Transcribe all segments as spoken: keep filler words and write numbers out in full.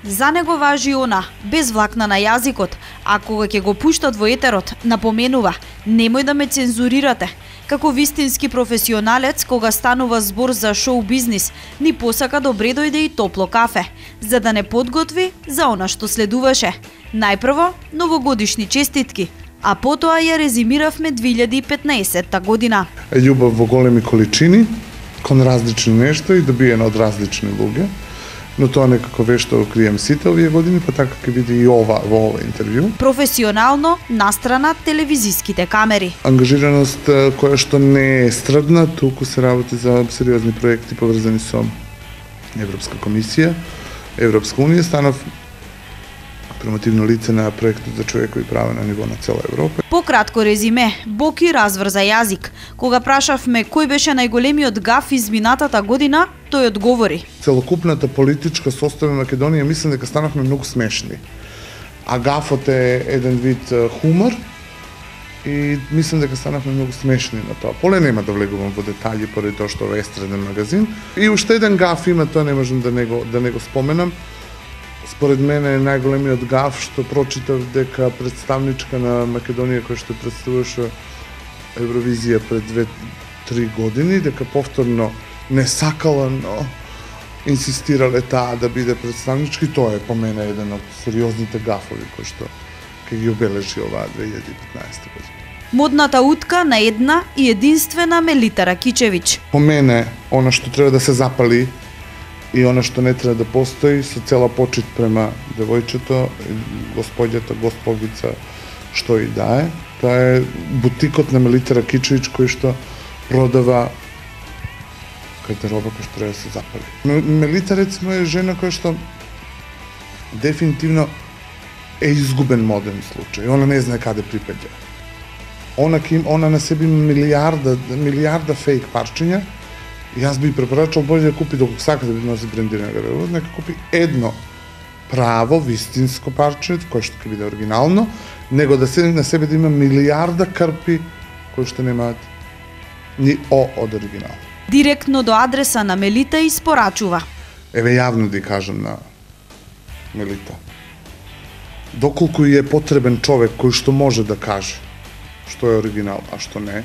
За него важи она, без влакна на јазикот, а кога ќе го пуштат во етерот, напоменува: "Немој да ме цензурирате." Како вистински професионалец, кога станува збор за шоу бизнис, ни посака добре дојде и топло кафе, за да не подготви за она што следуваше. Најпрво, новогодишни честитки, а потоа ја резимиравме две илјади и петнаесетта година. Љубов во големи количини, кон различни нешта и добиена од различни луѓе, но тоа некако вешто го крием сите овие години, па така ќе биде и ова во ова интервју. Професионално, настрана телевизиските камери. Ангажираност која што не е страдна, туку се работи за сериозни проекти поврзани со Европска комисија, Европска унија, станав промотивно лице на проектот за човекови права на ниво на цела Европа. По кратко резиме, Боки разврза јазик. Кога прашавме кој беше најголемиот гаф изминатата година, тој одговори: Целокупната политичка состојба на Македонија, мислам дека станавме многу смешни. А гафот е еден вид хумор и мислам дека станавме многу смешни на тоа. Поле нема да влегувам во детаљи поради тоа што ова е естраден магазин. И уште еден гаф има, тоа не можам да не го, да не го споменам. Според мене е најголемиот гаф што прочитав дека представничка на Македонија која што представуваше Евровизија пред две-три години, дека повторно не сакала, но инсистирале таа да биде представнички. Тоа е по мене еден од сериозните гафови кои што ќе ги обележи оваа две илјади и петнаесетта година. Модната утка на една и единствена Мелита Ракичевиќ. По мене, она што треба да се запали и она што не треба да постои, со цела почит према девојчето, господјата, госпогица, што и да е. Тоа е бутикот на Мелита Ракичевиќ кој што продава гардероба која што треба да се запали. Мелита, рецимо, е жена која што дефинитивно е изгубен моден случај. Она не знае каде припаѓа. Она, она на себе има милиарда, милиарда фейк парчиња. Јас би препорачал болje да купи, доколку сака да би носи брендирана гардероба, нека купи едно право, вистинско парче, кое што ќе биде оригинално, него да се на себе да има милиарда крпи кои што немаат ни О од оригинал. Директно до адреса на Мелита испорачува: Еве јавно да кажам на Мелита. Доколку е потребен човек кој што може да каже што е оригинал, а што не,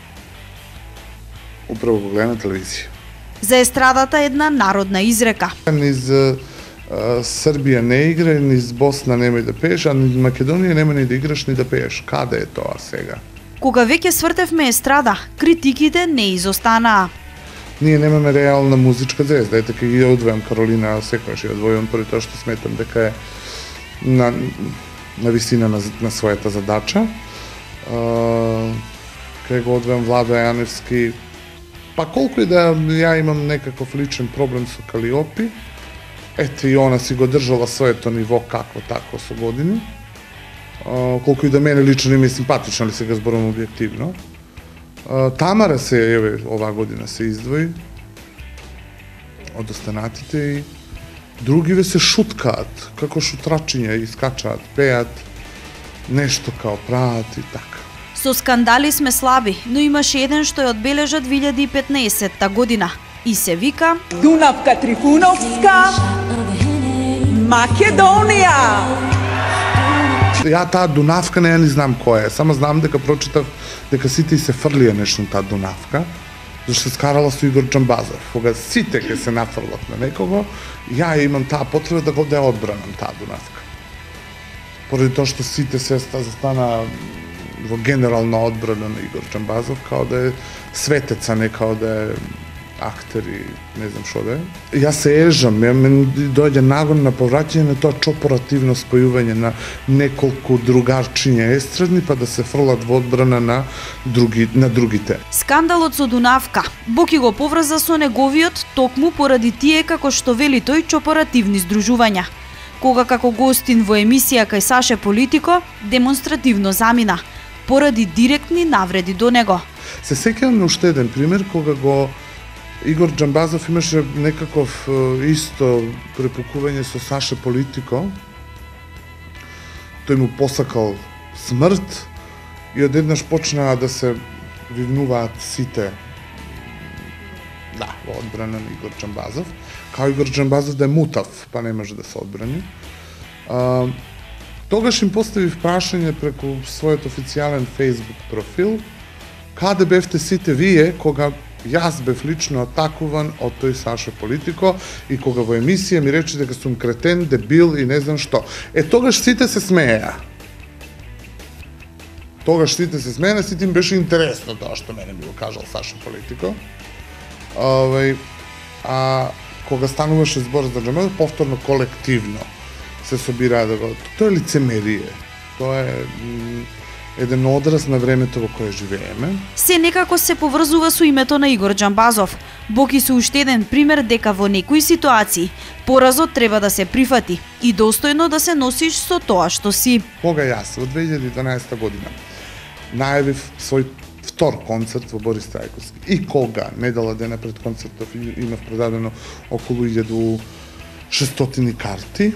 управо го гледа на телевизија. За естрадата една народна изрека: Низ uh, Србија не игра, низ Босна немој да пееш, а низ Македонија нема ни да играш ни да пееш. Каде е тоа сега? Кога веќе свртевме естрада, критиките не изостанаа. Ние немаме реална музичка звезда. Ете, ке ги одвојам Каролина, секојаш ја одвојам поради тоа што сметам дека е на, на висина на, на својата задача. Uh, ке го одвојам Владо Јаневски. Па колку и да ја имам некаков личен проблем со Калиопи, ете и она си го држала своето ниво како тако со години. Uh, колку и да мене лично им е симпатично, ли сега зборам објективно. Uh, Тамара се, еве, оваа година се издвои од останатите и другиве се шуткаат, како шутрачиња, искачаат, пеат, нешто као прават и така. Со скандали сме слаби, но имаше еден што ја одбележа две илјади и петнаесетта година и се вика Дунавка Трифуновска, Македонија. Ја таа Дунавка не ја ни знам која е, само знам дека прочитав дека сите и се фрлија нешто на таа Дунавка, зашто се скарала со Игор Џамбазов. Кога сите ќе се нафрлат на некого, ја имам таа потреба да го да одбранам таа Дунавка. Поради тоа што сите се застана во генерална одбрана на Игор Џамбазов, као да е светец, а не као да е актер и не знам шо да е. Јас се ежам, ја мен дојде нагон на повраќање на тоа чопоративно спојување на неколку другарчиња естрадни, па да се фрлат во одбрана на други на другите. Скандалот со Дунавка Боки го поврза со неговиот токму поради тие, како што вели тој, чопоративни здружувања. Кога како гостин во емисија кај Саше Политико демонстративно замина поради директни навреди до него. Се сеќавам на уште еден пример кога го Игор Џамбазов имаше некаков исто препукување со Саше Политико. Тој му посакал смрт и одеднаш почнаа да се вивнуваат сите. Да. во одбрана на Игор Джамбазов, као Игор Джамбазов да е мутав, па не може да се одбрани. А, тогаш им поставив прашање преку својот официјален Facebook профил, каде бевте сите вие кога јас бев лично атакуван од тој Саша Политико и кога во емисија ми рече дека сум кретен, дебил и не знам што. Е, тогаш сите се смееа. Тогаш сите се смееа, сите им беше интересно тоа што мене ми го кажал Саша Политико. Овај, а кога стануваше збор за Джамбазов, повторно колективно се собираа да го... Тоа е лицемерие. Тоа е еден одраз на времето во кое живееме. Се некако се поврзува со името на Игор Джамбазов. Боки се уште еден пример дека во некои ситуации поразот треба да се прифати и достојно да се носиш со тоа што си. Кога јас во две илјади и дванаесета година најавив свој втор концерт во Борис Трајковски и кога недела дена пред концертов имав продадено околу илјада и шестстотини карти,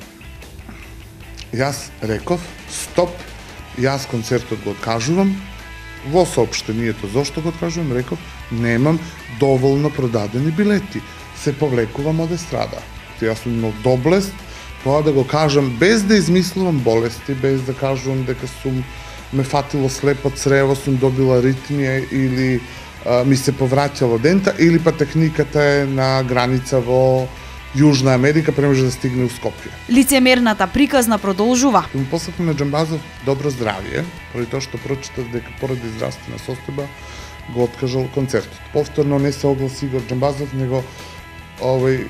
јас реков стоп, јас концертот го откажувам. Во соопштението зошто го откажувам, реков немам доволно продадени билети. Се повлекувам од естрада. Јас сум имал доблест тоа да го кажам без да измислувам болести, без да кажувам дека сум ме фатило слепо црево, сум добила аритмија или а, ми се повраќало дента, или па техниката е на граница во Јужна Америка, преможе да стигне у Скопје. Лицемерната приказна продолжува. Му посакам на Джамбазов добро здравје, поради тоа што прочитав дека поради здравствена состојба го откажал концертот. Повторно не се огласи Игор Джамбазов, него овој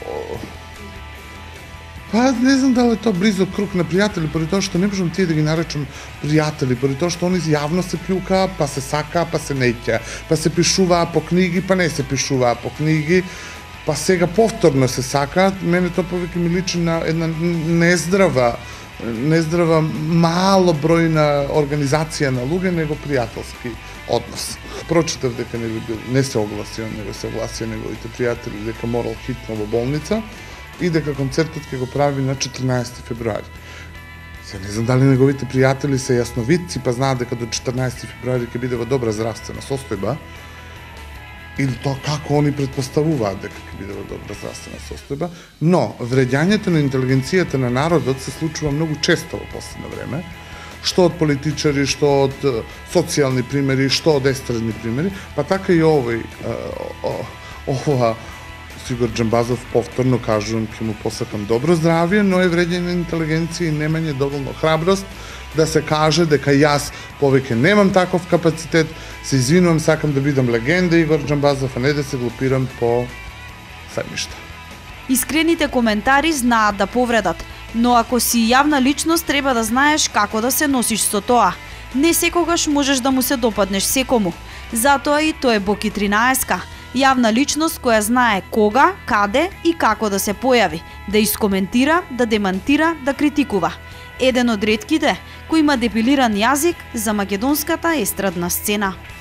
па не знам дали е тоа близок круг на пријатели, поради тоа што не можам тие да ги наречам пријатели, поради тоа што они јавно се плюкаа, па се сакаа, па се неќа, па се пишуваа по книги, па не се пишуваа по книги. Па сега повторно се сакаат, мене тоа повеќе ми личи на една нездрава, нездрава мало бројна организација на луѓе, него пријателски однос. Прочитав дека не би бил, не се огласија, него се огласија неговите пријатели дека морал хитно во болница и дека концертот ќе го прави на четрнаесети февруари. Се не знам дали неговите пријатели се јасновидци, па знаат дека до четрнаесети февруари ќе биде во добра здравствена состојба, или тоа како они претпоставуваат дека ќе биде во добра здравствена состојба, но вреѓањето на интелигенцијата на народот се случува многу често во последно време, што од политичари, што од социјални примери, што од естрадни примери, па така и овој ова Игор Джамбазов повторно кажувам ќе му посакам добро здравје, но е вреѓање на интелигенција и немање доволно храброст да се каже дека јас повеќе немам таков капацитет, се извинувам, сакам да бидам легенда Игор Джамбазов, а не да се глупирам по сајмишта. Искрените коментари знаат да повредат, но ако си јавна личност треба да знаеш како да се носиш со тоа. Не секогаш можеш да му се допаднеш секому. Затоа и тој е Боки тринаесетка, јавна личност која знае кога, каде и како да се појави, да искоментира, да демантира, да критикува. Еден од ретките кој има депилиран јазик за македонската естрадна сцена.